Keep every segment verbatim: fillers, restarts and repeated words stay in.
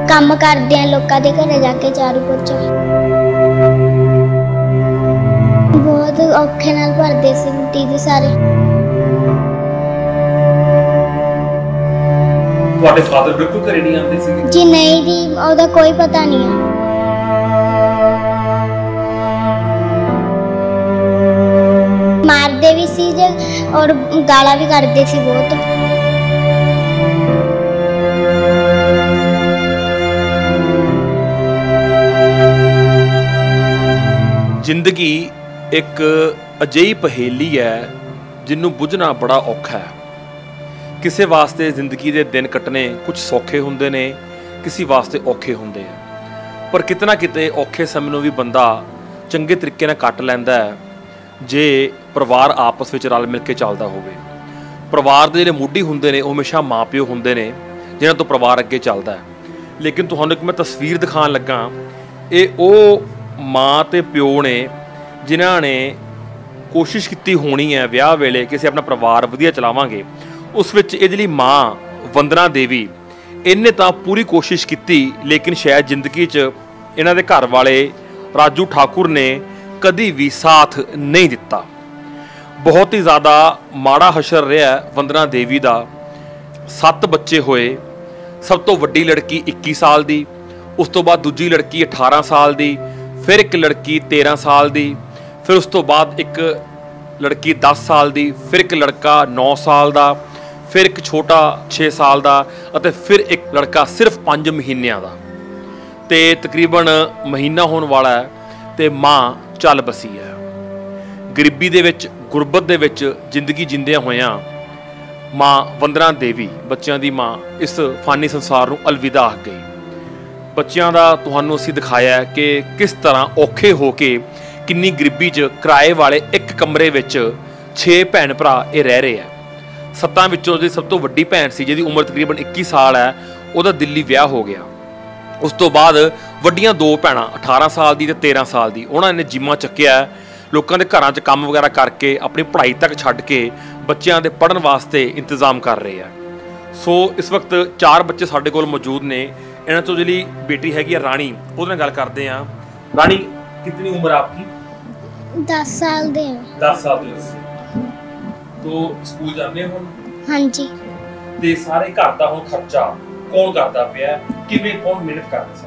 काम करते हैं लोगों के घरे जाके झाड़ू पोछा बहुत औखे नाल भरदे सी मिट्टी दे सारे। ਤੁਹਾਡੇ ਫਾਦਰ ਬਿਲਕੁਲ ਘਰੇ ਨਹੀਂ ਆਉਂਦੇ ਸੀ जी नहीं जी ਉਹਦਾ कोई पता नहीं है। मारदे भी सी जे और गाला भी करदे सी बहुत। जिंदगी एक अजिही पहेली है जिन्हों बुझना बड़ा औखा है। किसी वास्ते जिंदगी के दिन कटने कुछ सौखे होंदे ने, किसी वास्ते औखे होंदे हैं, पर कितना किते औखे समय नूं भी बंदा चंगे तरीके नाल कट लैंदा है जे परिवार आपस में रल मिल के चलदा होवे। परिवार दे जिहड़े मुढ़ी हुंदे ने हमेशा माँ प्यो हुंदे ने जिन्हां तो परिवार अगे चलदा है। लेकिन तुहानूं एक मैं तस्वीर दिखाण लगा, ये ओ माँ ते प्यो ने जिन्हां ने कोशिश की होनी है विआह वेले कि असीं अपना परिवार वधिया चलावांगे। उस विच इहदे लई माँ वंदना देवी इन्हें तो पूरी कोशिश की, लेकिन शायद जिंदगी च इन्हां दे घर वाले राजू ठाकुर ने कदी भी साथ नहीं दिता। बहुत ही ज़्यादा माड़ा हशर रहा वंदना देवी का। सत्त बच्चे होए, सब तो वड्डी लड़की इक्की साल की, उस तो बाद दूजी लड़की अठारह साल की, फिर एक लड़की तेरह साल की, फिर उस तो बाद एक लड़की दस साल की, फिर एक लड़का नौ साल का, फिर एक छोटा छे साल का, और फिर एक लड़का सिर्फ पाँच महीनों का। तो तकरीबन महीना होने वाला है तो माँ चल बसी है। गरीबी दे विच गुरबत दे विच जिंदगी जिंदियां होया माँ वंदना देवी बच्चों की माँ इस फानी संसार नूं अलविदा आख गई। बच्चों का तुहानूं असीं दिखाया है कि किस तरह औखे हो के किन्नी गरीबी च किराए वाले एक कमरे विच छे भैन भरा ये रह रहे हैं। सत्तां विचों जी सब तो वड्डी भैन सी जिहदी उम्र तकरीबन इक्की साल है, उहदा दिल्ली विआह हो गया। उस तो बाद वड्डियां दो भैणां अठारह साल की ते तेरह साल की उन्होंने जिम्मा चुक्या, लोगों के घरां च काम वगैरह करके अपनी पढ़ाई तक छड्ड के बच्चों के पढ़न वास्ते इंतजाम कर रहे हैं। सो इस वक्त चार बच्चे साडे कोल मौजूद ने। इन्हां चों जिहड़ी बेटी हैगी है राणी, उहदे नाल गल करदे हां। राणी, कितनी उम्र आपकी? दस साल दे। दस साल दे तो स्कूल जाते हो? हाँ जी। ते सारे घर दा हुण खर्चा कौन करदा पिया, किवें कौन मेहनत करदा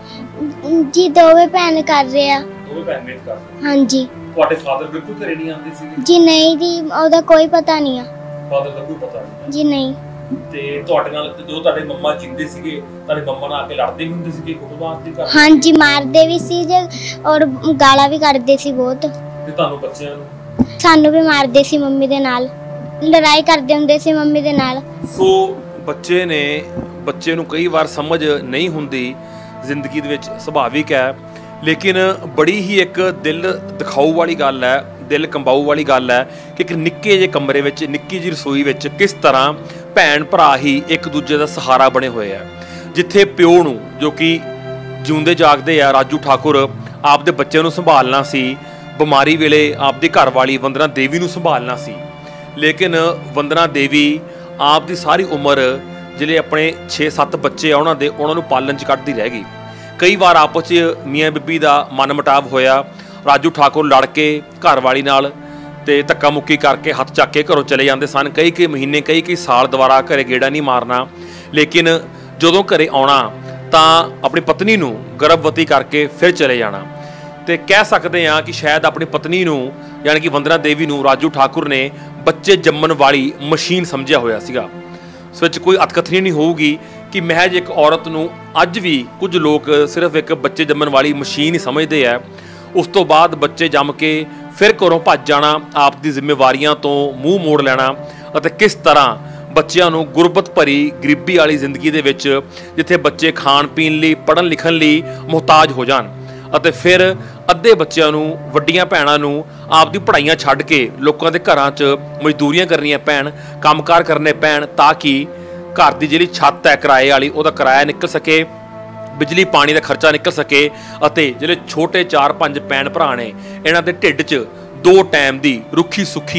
सा? जी दोवे भैन कर रहे हैं। दोवे भैन मेहनत कर रहे? हाँ जी। तुहाडे फादर बिल्कुल घरे नहीं आंदे सी? जी नहीं जी ओहदा कोई पता नहीं है। फादर दा कोई पता नहीं? जी नहीं। ते तुहाडे नाल जो तुहाडे मम्मा जिंदे सीगे तुहाडे मम्मा नाल आके लड़दे हुंदे सीगे कुटुंबात दे घर? हाँ जी मारदे भी सी जे और गाला भी करदे सी बहुत। ते तुहानूं बच्चिआं नूं? सानू भी मारदे सी मम्मी दे नाल, लड़ाई करदे हुंदे सी मम्मी दे नाल। सो बच्चे ने बच्चे नूं कई बार समझ नहीं हुंदी जिंदगी दे विच, सुभाविक है, लेकिन बड़ी ही एक दिल दिखाऊ वाली गल है, दिल कंबाऊ वाली गल है कि एक निक्के जे कमरे विच निक्की जी रसोई विच किस तरह भैन भरा ही एक दूजे का सहारा बने हुए हैं। जिथे प्यो नूं जो कि जिउंदे जागदे आ राजू ठाकुर आपदे बच्चे नूं संभालना सी, बीमारी वेले आपदी घरवाली वंदना देवी नूं संभालना सी, लेकिन वंदना देवी आप दी सारी उम्र जिहड़े अपने छे सत्त बच्चे आ उन्हां दे उन्हां नूं पालन च कड्ढदी रह गई। कई बार आपस च मियाँ बीबी का मन मुटाव होया, राजू ठाकुर लड़ के घरवाली नाल ते धक्का मुक्की करके हत्थ चक के घरों चले जाते सन। कई कई महीने कई कई साल दोबारा घरे गेड़ा नहीं मारना, लेकिन जदों घरे आउणा तां अपनी पत्नी नूं गर्भवती करके फिर चले जाना। तो कह सकते हैं कि शायद अपनी पत्नी नूं यानी कि वंदना देवी नूं राजू ठाकुर ने बच्चे जम्मन वाली मशीन समझिया होया सीगा। इस विच कोई अतकथनी नहीं होगी कि महज एक औरत नूं अज भी कुछ लोग सिर्फ एक बच्चे जम्मन वाली मशीन ही समझते हैं। उस तो बाद बच्चे जम के फिर घरों भज जाना, आप दी जिम्मेवारियां तो मूँह मोड़ लेना, और किस तरह बच्चों नूं गुरबत भरी गरीबी वाली जिंदगी दे विच जिथे बच्चे खाण पीण लई पढ़न लिखण लई मुहताज हो जाण, ਅਤੇ फिर अद्धे बच्चों नूं वड्डियां भैणां नूं आपदी पढ़ाइयां छड्ड के लोकां दे घरां च मजदूरियां करनियां पैण, कामकार करने पैण, ताकि घर दी जिहड़ी छत्त है किराए वाली उहदा किराया निकल सके, बिजली पानी का खर्चा निकल सके, ਅਤੇ ਜਿਹੜੇ छोटे चार पांच भैन भरा ने इन्हां दे ढिੱਡ 'ਚ दो टाइम की रुखी सुखी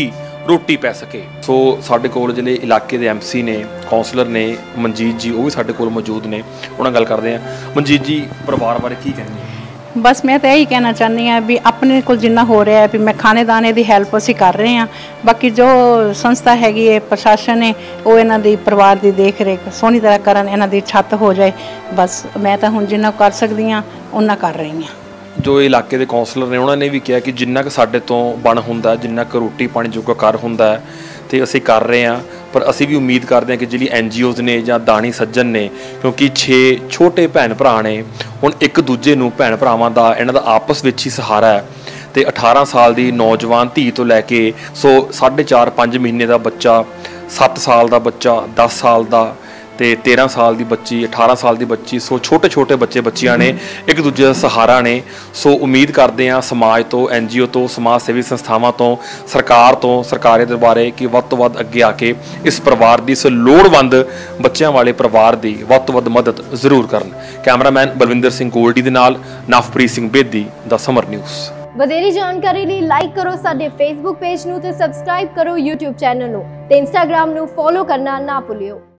ਰੋਟੀ ਪੈ ਸਕੇ। ਸੋ ਸਾਡੇ ਕੋਲ ਜਿਹੜੇ ਇਲਾਕੇ ਦੇ ਐਮ ਸੀ ਨੇ, ਕੌਂਸਲਰ ਨੇ, ਮਨਜੀਤ ਜੀ, ਉਹ ਵੀ ਸਾਡੇ ਕੋਲ ਮੌਜੂਦ ਨੇ, ਉਹਨਾਂ ਨਾਲ ਗੱਲ ਕਰਦੇ ਹਾਂ। ਮਨਜੀਤ ਜੀ, ਪਰਿਵਾਰ ਬਾਰੇ ਕੀ ਕਹਿੰਦੇ? बस मैं तो यही कहना चाहती हाँ भी अपने को जिन्ना हो रहा है भी मैं खाने दाने की हैल्प असी कर रहे हैं, बाकी जो संस्था हैगी है, प्रशासन है, वो इन्हों की परिवार की देख रेख सोहनी तरह करन, इन्हों की छत हो जाए, बस मैं तो हुण जिन्ना कर सकती हाँ उन्ना कर रही हाँ। जो इलाके के कौंसलर ने उन्होंने भी कहा कि जिन्ना क साडे तो बन हुंदा, जिन्ना क रोटी पानी जो कर हुंदा तो असी कर रहे हैं, पर असी भी उम्मीद करते हैं कि जी एन जी ओज़ ने या दानी सज्जन ने, क्योंकि छे छोटे भैन भरा ने, हुण एक दूजे नूं भैन भरावां दा इन्हां दा आपस विच ही सहारा है। तो अठारह साल की नौजवान धी तो लैके सो साढ़े चार पाँच महीने का बच्चा, सत्त साल का बच्चा, दस साल का, तो तेरह साल की बच्ची, अठारह साल की बच्ची, सो छोटे छोटे बच्चे बच्चियां ने एक दूजे का सहारा ने। सो उम्मीद करते हैं समाज तो, एन जी ओ तो, समाज सेवी संस्थावां तो, सरकार तो, सरकारी दरबारे कि वध तो वध अगे आके इस परिवार की, इस लोड़वंद बच्चों वाले परिवार की वध तो वध मदद जरूर करन। कैमरामैन बलविंदर सिंह गोल्डी दे नाल Navpreet Singh Bedi, the Summer News. ਵਧੇਰੀ ਜਾਣਕਾਰੀ ਲਈ ਲਾਈਕ ਕਰੋ ਸਾਡੇ ਫੇਸਬੁੱਕ ਪੇਜ ਨੂੰ ਤੇ ਸਬਸਕ੍ਰਾਈਬ ਕਰੋ YouTube ਚੈਨਲ ਨੂੰ ਤੇ Instagram ਨੂੰ ਫੋਲੋ ਕਰਨਾ ਨਾ ਭੁੱਲਿਓ।